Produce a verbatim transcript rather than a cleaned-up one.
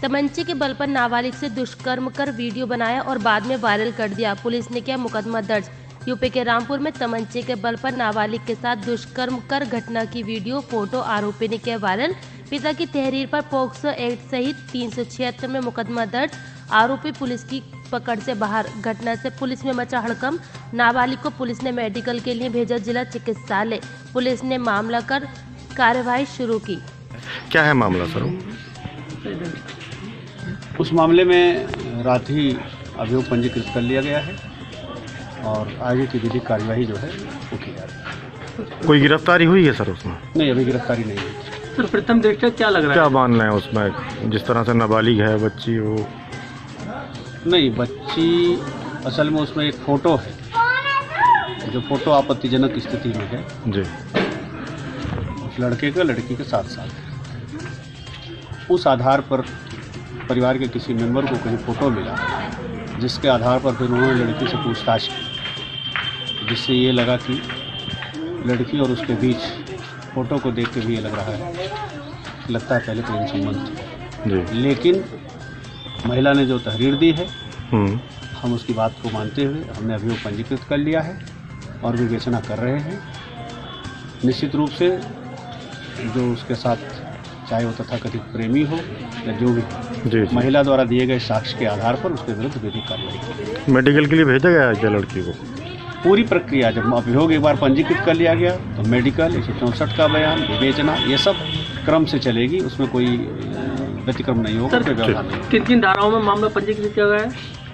तमंचे के बल पर नाबालिग से दुष्कर्म कर वीडियो बनाया और बाद में वायरल कर दिया। पुलिस ने किया मुकदमा दर्ज। यूपी के रामपुर में तमंचे के बल पर नाबालिग के साथ दुष्कर्म कर घटना की वीडियो फोटो आरोपी ने किया वायरल। पिता की तहरीर पर पोक्सो एक्ट सहित तीन सौ छिहत्तर में मुकदमा दर्ज। आरोपी पुलिस की पकड़ से बाहर। घटना से पुलिस में मचा हड़कंप। नाबालिग को पुलिस ने मेडिकल के लिए भेजा जिला चिकित्सालय। पुलिस ने मामला कर कार्यवाही शुरू की। क्या है मामला सर? उस मामले में रात ही अभियोग पंजीकृत कर लिया गया है और आगे की विधिक कार्यवाही जो है वो की जा रही है। कोई गिरफ्तारी हुई है सर उसमें? नहीं, अभी गिरफ्तारी नहीं हुई। सर प्रथम दृष्टया क्या लग रहा है? क्या मान रहे हैं उसमें, जिस तरह से नाबालिग है बच्ची? वो नहीं, बच्ची असल में उसमें एक फ़ोटो है, जो फ़ोटो आपत्तिजनक स्थिति में है जी, उस लड़के का लड़की के साथ साथ। उस आधार पर परिवार के किसी मेंबर को कहीं फ़ोटो मिला, जिसके आधार पर फिर उन्होंने लड़की से पूछताछ की, जिससे ये लगा कि लड़की और उसके बीच फ़ोटो को देख के भी ये लग रहा है, लगता है पहले प्रेम संबंध जी। लेकिन महिला ने जो तहरीर दी है, हम्म हम उसकी बात को मानते हुए हमने अभियोग पंजीकृत कर लिया है और विवेचना कर रहे हैं। निश्चित रूप से जो उसके साथ, चाहे वो तथाकथित प्रेमी हो या जो भी, जी, जी। महिला द्वारा दिए गए साक्ष्य के आधार पर उसके विरुद्ध विधिक कार्रवाई की। मेडिकल के लिए भेजा गया है क्या लड़की को? पूरी प्रक्रिया, जब अभियोग एक बार पंजीकृत कर लिया गया तो मेडिकल, एक सौ चौंसठ का बयान, विवेचना, ये सब क्रम से चलेगी। उसमें कोई व्यतिक्रम नहीं होगा, कोई व्यवधान नहीं। किन किन धाराओं में मामला पंजीकृत किया गया है?